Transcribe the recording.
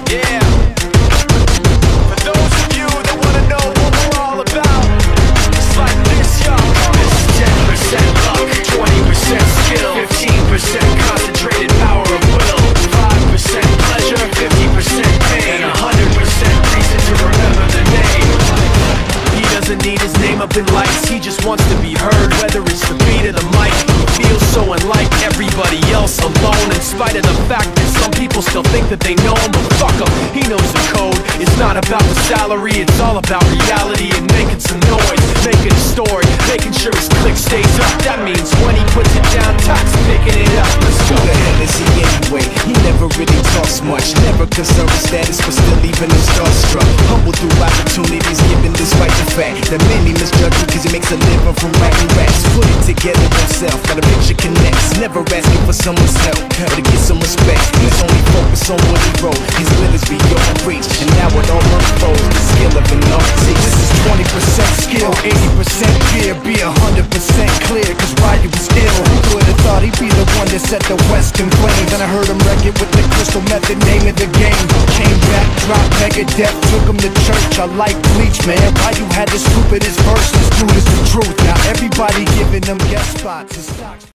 Yeah. For those of you that wanna know what we're all about, it's like this, y'all. This is 10% luck, 20% skill, 15% concentrated power of will, 5% pleasure, 50% pain, and 100% reason to remember the name. He doesn't need his name up in lights, he just wants to be heard, whether it's the beat or the mic. He feels so unlike everybody else, alone, in spite of the fact that some people still think that they know him. But fuck him, he knows the code. It's not about the salary, it's all about reality and making some noise, making a story, making sure his click stays up. That means when he puts it down, Tox picking it up. Let's go. Who the hell is he anyway? He never really talks much, never concerned with status, but still even him starstruck. Humble through opportunities given despite the fact that many misjudge him cause he makes a living from writing raps. Put it together himself, got a picture connects, never asking for someone's help or to get some respect. He's only focused on what he wrote, his will is beyond reach, and now it all unfolds, the skill of an artist. This is 20% skill, 80% fear, be 100% clear, cause Ryder was ill. Who would've thought he'd be the one that set the West in flames? And I heard him wreck it with the crystal method, name of the game. Came back, dropped Megadeth, took him to church. I like Bleach, man, why you had the stupidest verses? Dude, it's the truth. Now everybody giving them guest spots.